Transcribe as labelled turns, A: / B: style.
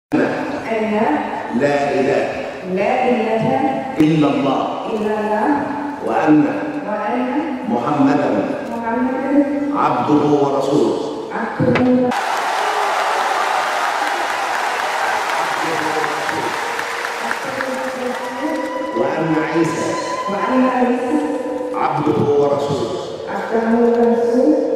A: أن
B: لا إله إلا الله وأن محمدا عبده ورسوله. وأن عيسى عبده ورسوله.